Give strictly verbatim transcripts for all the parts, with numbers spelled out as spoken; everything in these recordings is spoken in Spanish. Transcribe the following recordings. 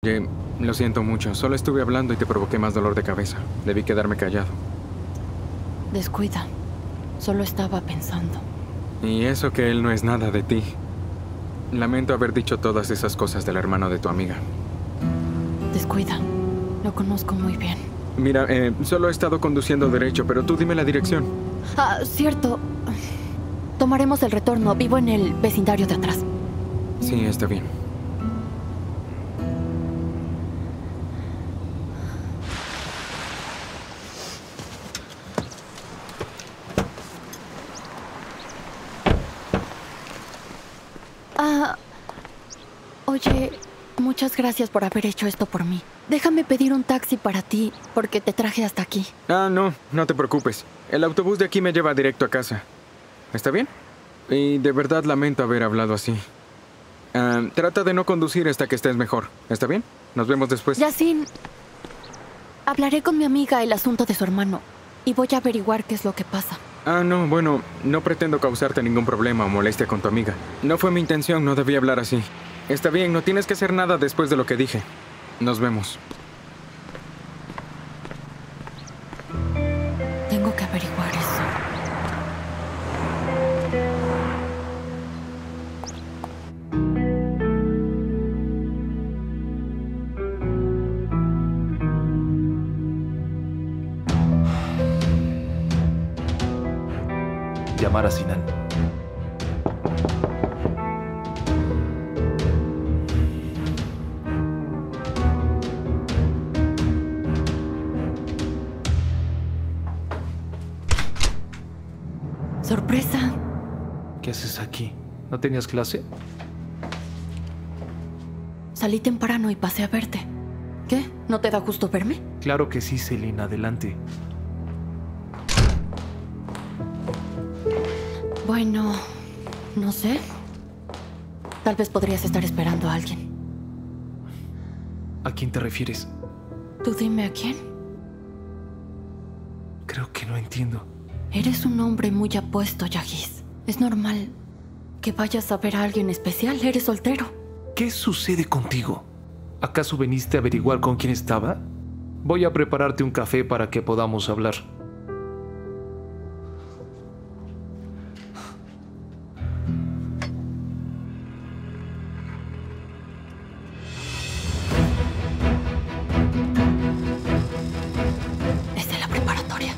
Jane, lo siento mucho. Solo estuve hablando y te provoqué más dolor de cabeza. Debí quedarme callado. Descuida. Solo estaba pensando. Y eso que él no es nada de ti. Lamento haber dicho todas esas cosas del hermano de tu amiga. Descuida. Lo conozco muy bien. Mira, eh, solo he estado conduciendo derecho, pero tú dime la dirección. Ah, cierto. Tomaremos el retorno. Vivo en el vecindario de atrás. Sí, está bien. Ah, oye, muchas gracias por haber hecho esto por mí. Déjame pedir un taxi para ti, porque te traje hasta aquí. Ah, no, no te preocupes. El autobús de aquí me lleva directo a casa. ¿Está bien? Y de verdad lamento haber hablado así. Ah, trata de no conducir hasta que estés mejor. ¿Está bien? Nos vemos después. Yasin, hablaré con mi amiga el asunto de su hermano y voy a averiguar qué es lo que pasa. Ah, no, bueno, no pretendo causarte ningún problema o molestia con tu amiga. No fue mi intención, no debí hablar así. Está bien, no tienes que hacer nada después de lo que dije. Nos vemos. Tengo que averiguar eso. Llamar a Sinan. ¡Sorpresa! ¿Qué haces aquí? ¿No tenías clase? Salí temprano y pasé a verte. ¿Qué? ¿No te da gusto verme? Claro que sí, Celine. Adelante. Bueno, no sé. Tal vez podrías estar esperando a alguien. ¿A quién te refieres? Tú dime a quién. Creo que no entiendo. Eres un hombre muy apuesto, Yagis. Es normal que vayas a ver a alguien especial. Eres soltero. ¿Qué sucede contigo? ¿Acaso viniste a averiguar con quién estaba? Voy a prepararte un café para que podamos hablar. Es de la preparatoria.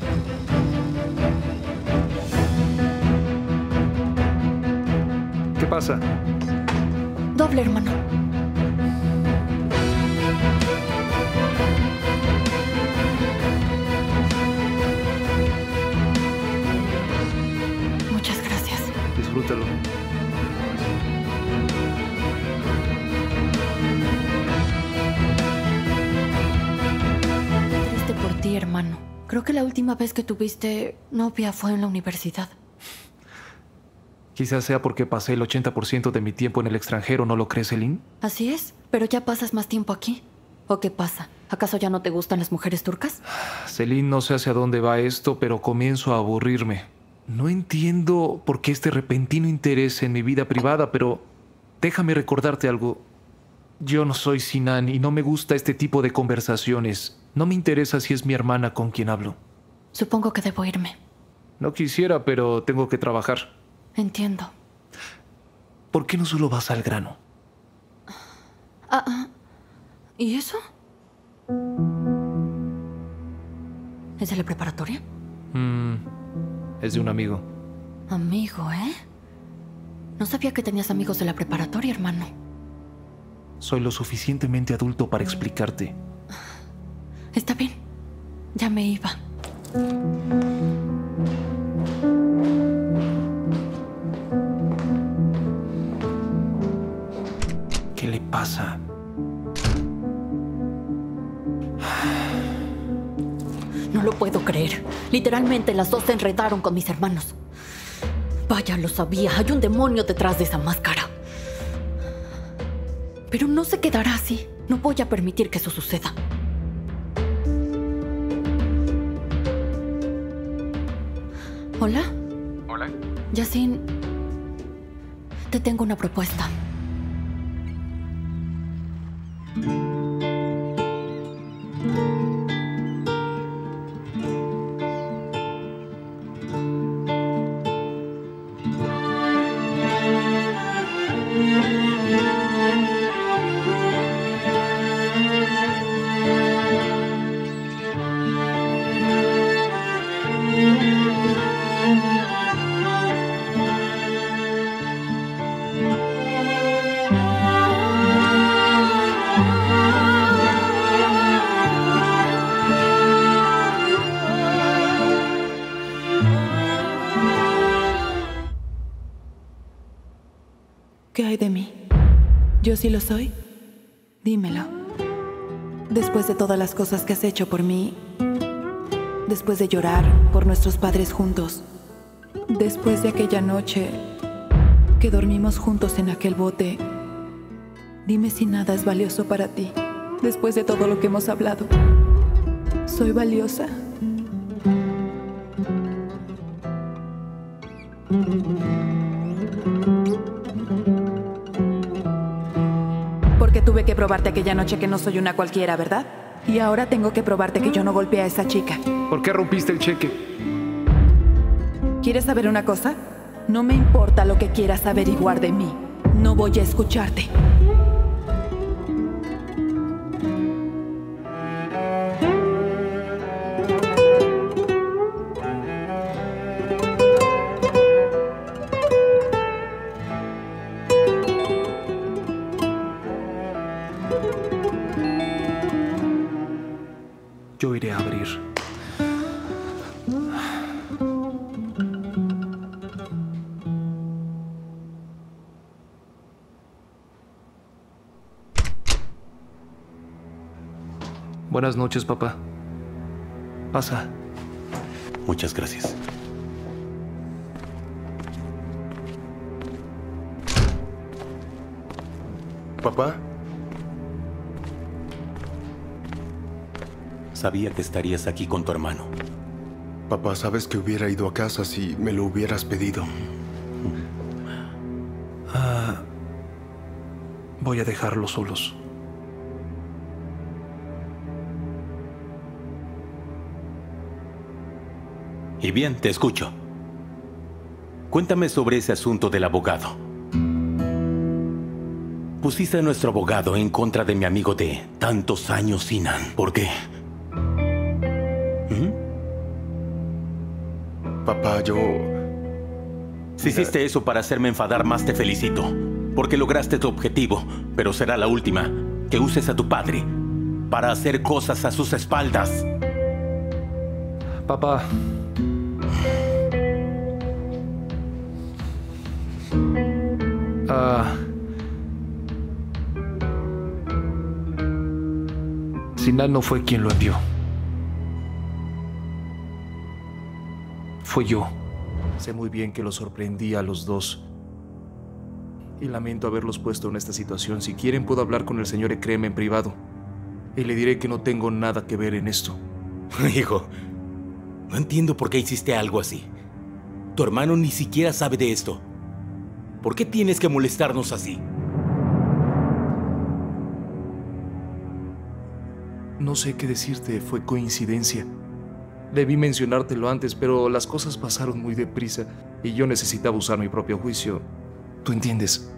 ¿Qué pasa? Doble, hermano. Muchas gracias. Disfrútalo. Triste por ti, hermano. Creo que la última vez que tuviste novia fue en la universidad. Quizás sea porque pasé el ochenta por ciento de mi tiempo en el extranjero, ¿no lo crees, Celine? Así es, pero ya pasas más tiempo aquí. ¿O qué pasa? ¿Acaso ya no te gustan las mujeres turcas? Celine, no sé hacia dónde va esto, pero comienzo a aburrirme. No entiendo por qué este repentino interés en mi vida privada, pero déjame recordarte algo. Yo no soy Sinan y no me gusta este tipo de conversaciones. No me interesa si es mi hermana con quien hablo. Supongo que debo irme. No quisiera, pero tengo que trabajar. Entiendo. ¿Por qué no solo vas al grano? Ah, ah. ¿Y eso? ¿Es de la preparatoria? Mm, es de un amigo. Amigo, ¿eh? No sabía que tenías amigos de la preparatoria, hermano. Soy lo suficientemente adulto para explicarte. Está bien. Ya me iba. ¿Qué le pasa? No lo puedo creer. Literalmente las dos se enredaron con mis hermanos. Vaya, lo sabía. Hay un demonio detrás de esa máscara. Pero no se quedará así. No voy a permitir que eso suceda. ¿Hola? Hola. Yasin, te tengo una propuesta. ¿Yo sí lo soy? Dímelo. Después de todas las cosas que has hecho por mí, después de llorar por nuestros padres juntos, después de aquella noche que dormimos juntos en aquel bote, dime si nada es valioso para ti. Después de todo lo que hemos hablado, ¿soy valiosa? Porque tuve que probarte aquella noche que no soy una cualquiera, ¿verdad? Y ahora tengo que probarte que yo no golpeé a esa chica. ¿Por qué rompiste el cheque? ¿Quieres saber una cosa? No me importa lo que quieras averiguar de mí. No voy a escucharte. Yo iré a abrir. Buenas noches, papá. Pasa. Muchas gracias. ¿Papá? Sabía que estarías aquí con tu hermano. Papá, sabes que hubiera ido a casa si me lo hubieras pedido. Ah, voy a dejarlos solos. Y bien, te escucho. Cuéntame sobre ese asunto del abogado. Pusiste a nuestro abogado en contra de mi amigo de tantos años, Sinan. ¿Por qué? ¿Mm? Papá, yo... Si hiciste eso para hacerme enfadar más, te felicito. Porque lograste tu objetivo, pero será la última. Que uses a tu padre para hacer cosas a sus espaldas. Papá. Ah... Sinan no fue quien lo envió. Fue yo. Sé muy bien que los sorprendí a los dos. Y lamento haberlos puesto en esta situación. Si quieren, puedo hablar con el señor Ekrem en privado. Y le diré que no tengo nada que ver en esto. Hijo, no entiendo por qué hiciste algo así. Tu hermano ni siquiera sabe de esto. ¿Por qué tienes que molestarnos así? No sé qué decirte, fue coincidencia. Debí mencionártelo antes, pero las cosas pasaron muy deprisa y yo necesitaba usar mi propio juicio. ¿Tú entiendes?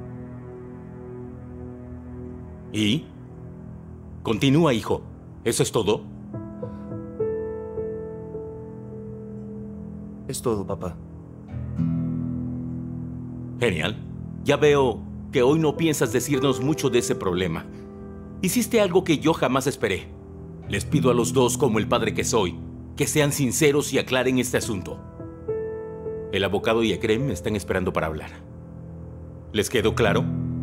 ¿Y? Continúa, hijo. ¿Eso es todo? Es todo, papá. Genial. Ya veo que hoy no piensas decirnos mucho de ese problema. Hiciste algo que yo jamás esperé. Les pido a los dos, como el padre que soy, que sean sinceros y aclaren este asunto. El abogado y Ekrem me están esperando para hablar. ¿Les quedó claro?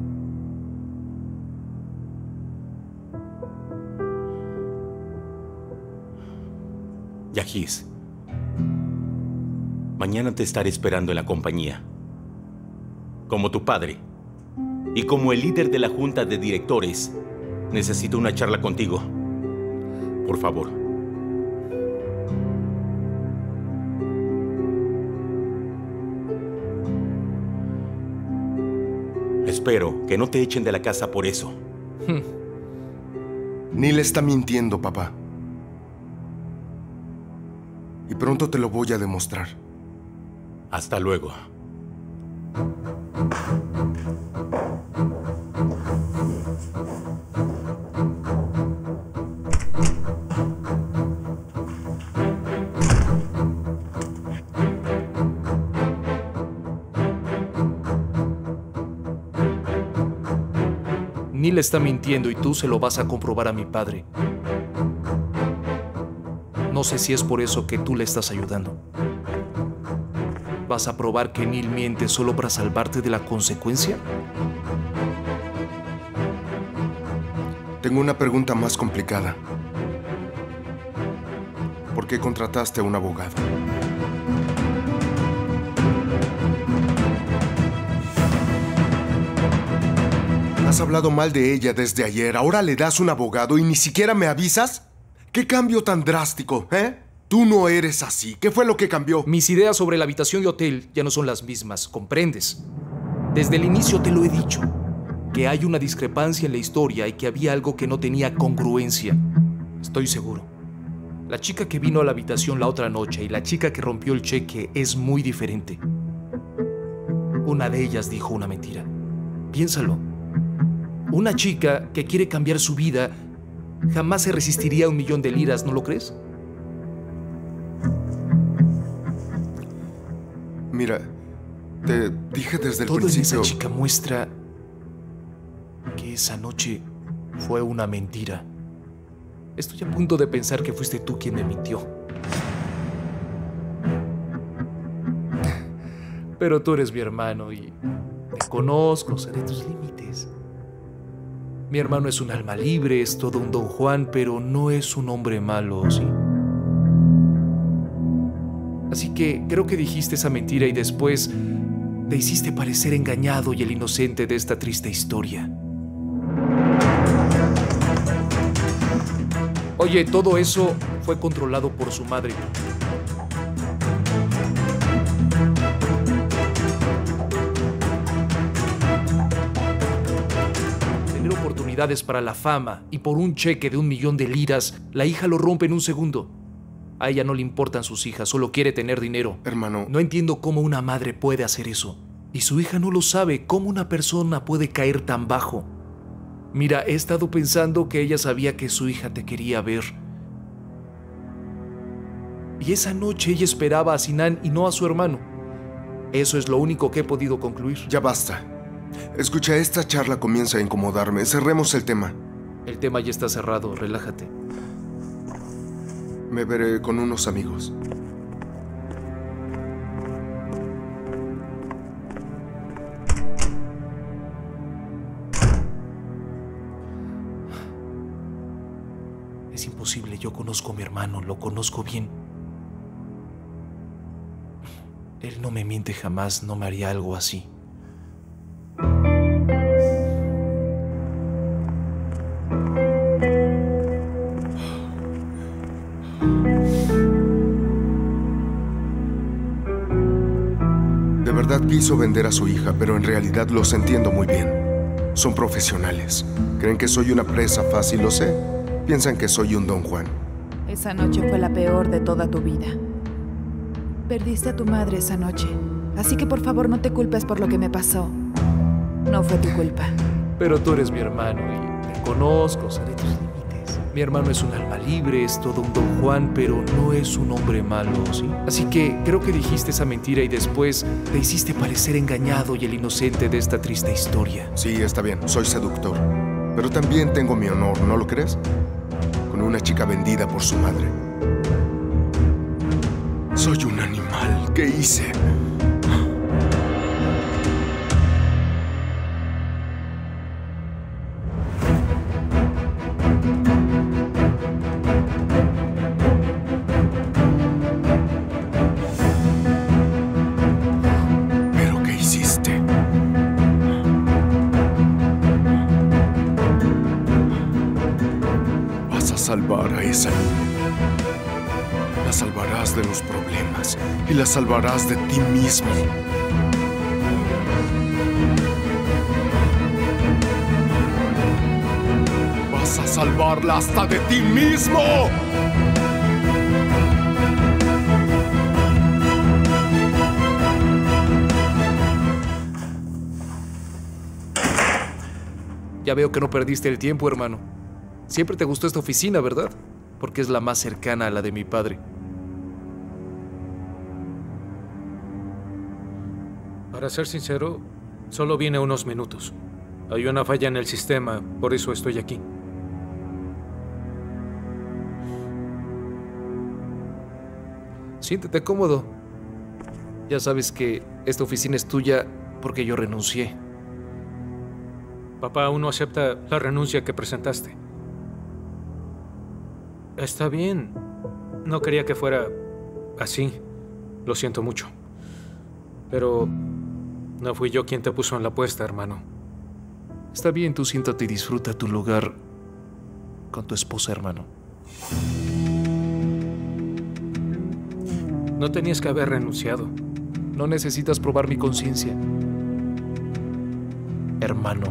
Yahiz, mañana te estaré esperando en la compañía. Como tu padre y como el líder de la junta de directores, necesito una charla contigo. Por favor. Espero que no te echen de la casa por eso. Neil está mintiendo, papá. Y pronto te lo voy a demostrar. Hasta luego. Neil está mintiendo y tú se lo vas a comprobar a mi padre. No sé si es por eso que tú le estás ayudando. ¿Vas a probar que Neil miente solo para salvarte de la consecuencia? Tengo una pregunta más complicada. ¿Por qué contrataste a un abogado? Has hablado mal de ella desde ayer. ¿Ahora le das un abogado y ni siquiera me avisas? ¿Qué cambio tan drástico, eh? Tú no eres así. ¿Qué fue lo que cambió? Mis ideas sobre la habitación de hotel ya no son las mismas, ¿comprendes? Desde el inicio te lo he dicho, que hay una discrepancia en la historia y que había algo que no tenía congruencia. Estoy seguro. La chica que vino a la habitación la otra noche y la chica que rompió el cheque es muy diferente. Una de ellas dijo una mentira. Piénsalo. Una chica que quiere cambiar su vida jamás se resistiría a un millón de liras, ¿no lo crees? Mira, te dije desde el Todo principio... en esa chica muestra que esa noche fue una mentira. Estoy a punto de pensar que fuiste tú quien me mintió. Pero tú eres mi hermano y te conozco, sé de tus límites. Mi hermano es un alma libre, es todo un Don Juan, pero no es un hombre malo, ¿sí? Así que creo que dijiste esa mentira y después te hiciste parecer engañado y el inocente de esta triste historia. Oye, todo eso fue controlado por su madre. Tener oportunidades para la fama y por un cheque de un millón de liras, la hija lo rompe en un segundo. A ella no le importan sus hijas, solo quiere tener dinero. Hermano... No entiendo cómo una madre puede hacer eso. Y su hija no lo sabe. ¿Cómo una persona puede caer tan bajo? Mira, he estado pensando que ella sabía que su hija te quería ver. Y esa noche ella esperaba a Sinan y no a su hermano. Eso es lo único que he podido concluir. Ya basta. Escucha, esta charla comienza a incomodarme. Cerremos el tema. El tema ya está cerrado, relájate. Me veré con unos amigos. Es imposible, yo conozco a mi hermano, lo conozco bien. Él no me miente jamás, no me haría algo así. De verdad quiso vender a su hija, pero en realidad los entiendo muy bien. Son profesionales. Creen que soy una presa fácil, lo sé. Piensan que soy un Don Juan. Esa noche fue la peor de toda tu vida. Perdiste a tu madre esa noche. Así que por favor no te culpes por lo que me pasó. No fue tu culpa. Pero tú eres mi hermano y te conozco, sé de tus límites. Mi hermano es un alma libre, es todo un Don Juan, pero no es un hombre malo, ¿sí? Así que creo que dijiste esa mentira y después te hiciste parecer engañado y el inocente de esta triste historia. Sí, está bien, soy seductor. Pero también tengo mi honor, ¿no lo crees? Con una chica vendida por su madre. Soy un animal. ¿Qué hice? ¿Pero qué hiciste? Vas a salvar a esa niña. La salvarás de los problemas y la salvarás de ti mismo. Vas a salvarla hasta de ti mismo. Ya veo que no perdiste el tiempo, hermano. Siempre te gustó esta oficina, ¿verdad? Porque es la más cercana a la de mi padre. Para ser sincero, solo vine unos minutos. Hay una falla en el sistema, por eso estoy aquí. Siéntete cómodo. Ya sabes que esta oficina es tuya porque yo renuncié. Papá aún no acepta la renuncia que presentaste. Está bien. No quería que fuera así. Lo siento mucho. Pero no fui yo quien te puso en la apuesta, hermano. Está bien, tú siéntate y disfruta tu lugar con tu esposa, hermano. No tenías que haber renunciado. No necesitas probar mi conciencia, hermano.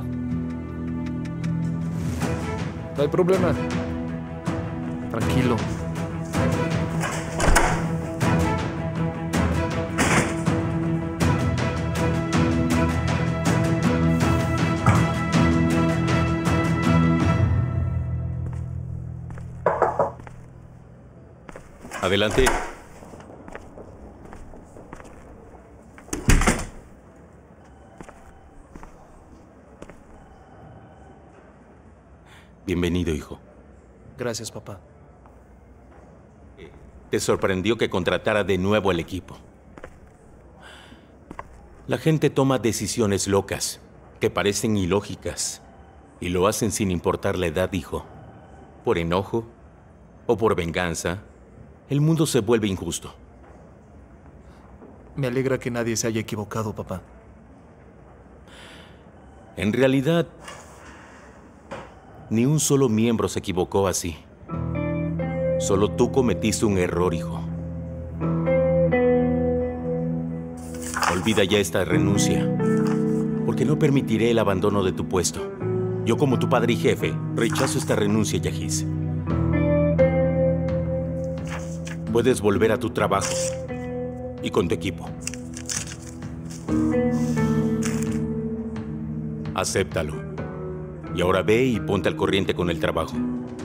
No hay problema. Tranquilo. Adelante. Bienvenido, hijo. Gracias, papá. Te sorprendió que contratara de nuevo al equipo. La gente toma decisiones locas, que parecen ilógicas, y lo hacen sin importar la edad, hijo. Por enojo o por venganza, el mundo se vuelve injusto. Me alegra que nadie se haya equivocado, papá. En realidad, ni un solo miembro se equivocó así. Solo tú cometiste un error, hijo. Olvida ya esta renuncia, porque no permitiré el abandono de tu puesto. Yo, como tu padre y jefe, rechazo esta renuncia, Yahiz. Puedes volver a tu trabajo y con tu equipo. Acéptalo. Y ahora ve y ponte al corriente con el trabajo.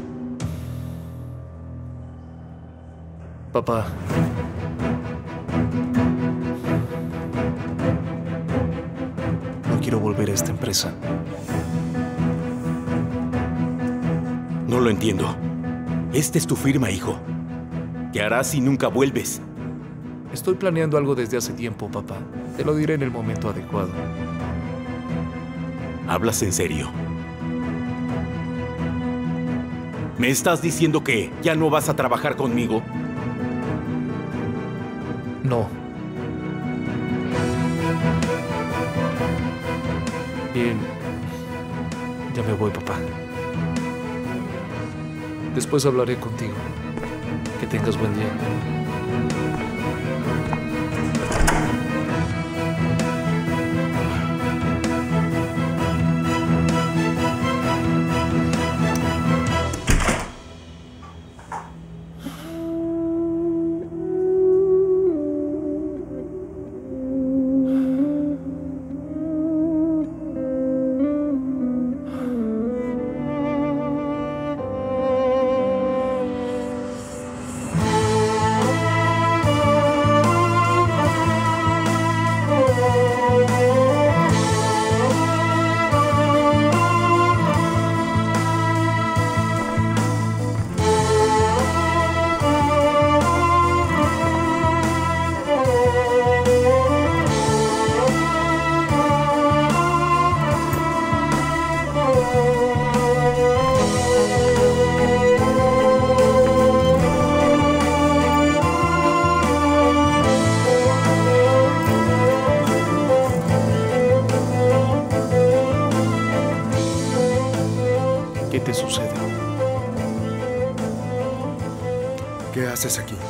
Papá. No quiero volver a esta empresa. No lo entiendo. Esta es tu firma, hijo. ¿Qué harás si nunca vuelves? Estoy planeando algo desde hace tiempo, papá. Te lo diré en el momento adecuado. ¿Hablas en serio? ¿Me estás diciendo que ya no vas a trabajar conmigo? No. Bien. Ya me voy, papá. Después hablaré contigo. Que tengas buen día. ¿Qué te sucede? ¿Qué haces aquí?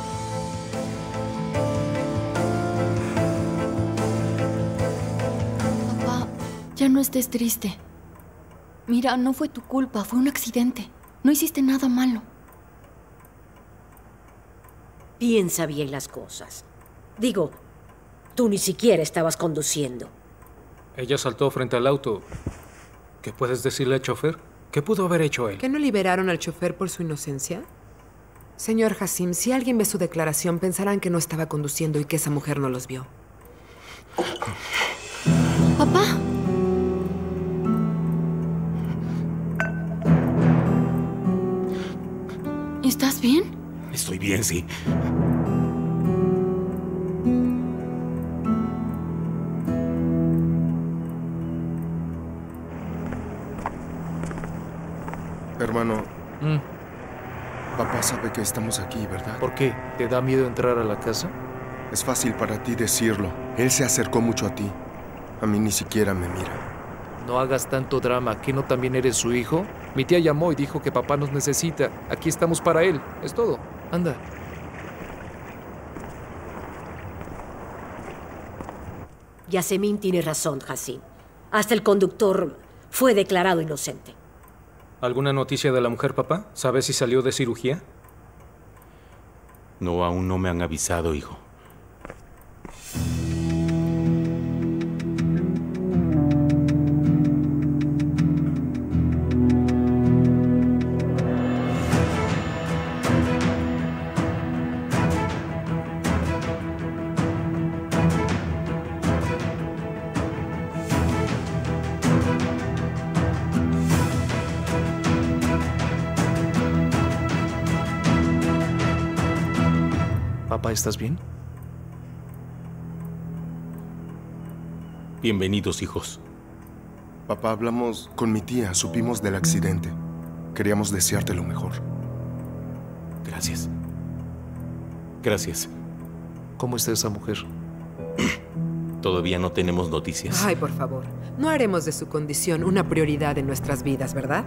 Papá, ya no estés triste. Mira, no fue tu culpa, fue un accidente. No hiciste nada malo. Piensa bien las cosas. Digo, tú ni siquiera estabas conduciendo. Ella saltó frente al auto. ¿Qué puedes decirle al chofer? ¿Qué pudo haber hecho él? ¿Que no liberaron al chofer por su inocencia? Señor Hassim, si alguien ve su declaración, pensarán que no estaba conduciendo y que esa mujer no los vio. Papá. ¿Estás bien? Estoy bien, sí. Hermano, Mm. Papá sabe que estamos aquí, ¿verdad? ¿Por qué? ¿Te da miedo entrar a la casa? Es fácil para ti decirlo. Él se acercó mucho a ti. A mí ni siquiera me mira. No hagas tanto drama. ¿Que no también eres su hijo? Mi tía llamó y dijo que papá nos necesita. Aquí estamos para él. Es todo. Anda. Yasemin tiene razón, Hassim. Hasta el conductor fue declarado inocente. ¿Alguna noticia de la mujer, papá? ¿Sabes si salió de cirugía? No, aún no me han avisado, hijo. Papá, ¿estás bien? Bienvenidos, hijos. Papá, hablamos con mi tía, supimos del accidente. Queríamos desearte lo mejor. Gracias. Gracias. ¿Cómo está esa mujer? Todavía no tenemos noticias. Ay, por favor. No haremos de su condición una prioridad en nuestras vidas, ¿verdad?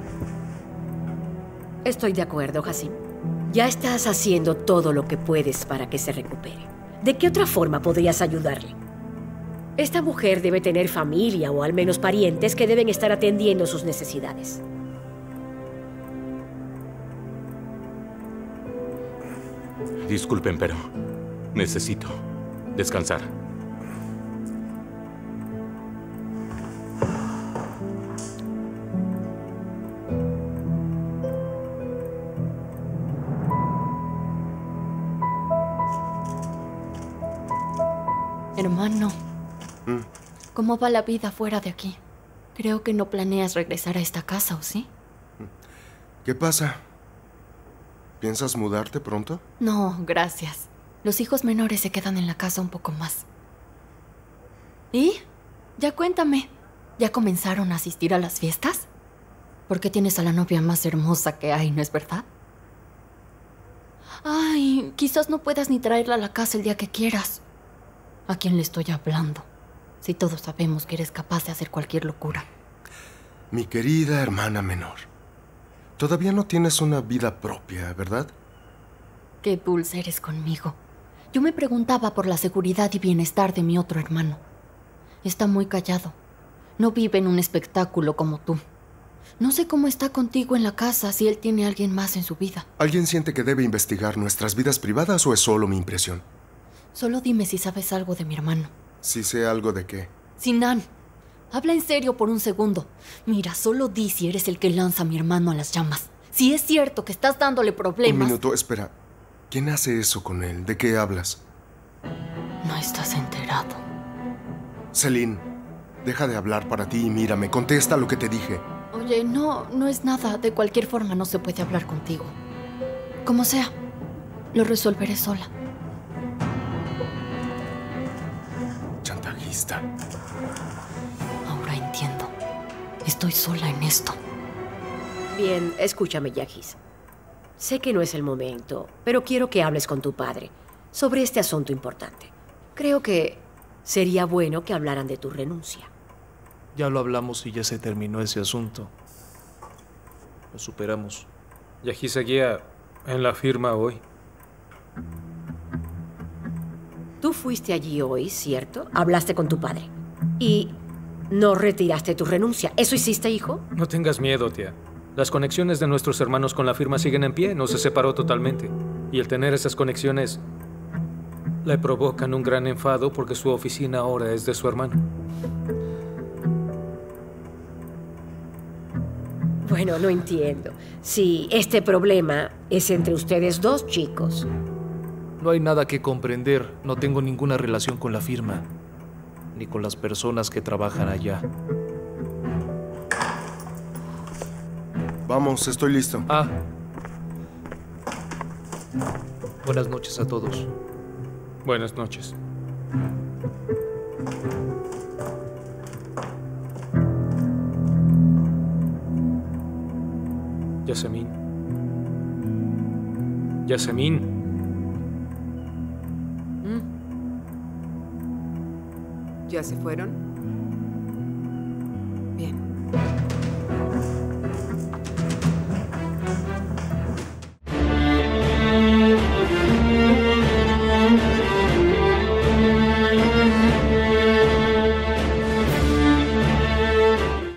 Estoy de acuerdo, Hassim. Ya estás haciendo todo lo que puedes para que se recupere. ¿De qué otra forma podrías ayudarle? Esta mujer debe tener familia o al menos parientes que deben estar atendiendo sus necesidades. Disculpen, pero necesito descansar. Hermano, ¿Mm? ¿cómo va la vida fuera de aquí? Creo que no planeas regresar a esta casa, ¿o sí? ¿Qué pasa? ¿Piensas mudarte pronto? No, gracias. Los hijos menores se quedan en la casa un poco más. ¿Y? Ya cuéntame. ¿Ya comenzaron a asistir a las fiestas? Porque tienes a la novia más hermosa que hay, ¿no es verdad? Ay, quizás no puedas ni traerla a la casa el día que quieras. ¿A quién le estoy hablando? Si todos sabemos que eres capaz de hacer cualquier locura. Mi querida hermana menor, todavía no tienes una vida propia, ¿verdad? Qué dulce eres conmigo. Yo me preguntaba por la seguridad y bienestar de mi otro hermano. Está muy callado. No vive en un espectáculo como tú. No sé cómo está contigo en la casa, si él tiene a alguien más en su vida. ¿Alguien siente que debe investigar nuestras vidas privadas o es solo mi impresión? Solo dime si sabes algo de mi hermano. Si sé algo de qué. Sinan, habla en serio por un segundo. Mira, solo di si eres el que lanza a mi hermano a las llamas. Si es cierto que estás dándole problemas... Un minuto, espera. ¿Quién hace eso con él? ¿De qué hablas? No estás enterado. Celine, deja de hablar para ti y mírame. Contesta lo que te dije. Oye, no, no es nada. De cualquier forma no se puede hablar contigo. Como sea, lo resolveré sola. Chantajista. Ahora entiendo. Estoy sola en esto. Bien, escúchame, Yagis. Sé que no es el momento, pero quiero que hables con tu padre sobre este asunto importante. Creo que sería bueno que hablaran de tu renuncia. Ya lo hablamos y ya se terminó ese asunto. Lo superamos. Yají seguía en la firma hoy. Tú fuiste allí hoy, ¿cierto? Hablaste con tu padre. Y no retiraste tu renuncia. ¿Eso hiciste, hijo? No tengas miedo, tía. Las conexiones de nuestros hermanos con la firma siguen en pie. No se separó totalmente. Y el tener esas conexiones le provocan un gran enfado porque su oficina ahora es de su hermano. Bueno, no entiendo. Si este problema es entre ustedes dos, chicos. No hay nada que comprender. No tengo ninguna relación con la firma, ni con las personas que trabajan allá. Vamos, estoy listo. Ah. Buenas noches a todos. Buenas noches. Yasemin. Yasemin. ¿Ya se fueron?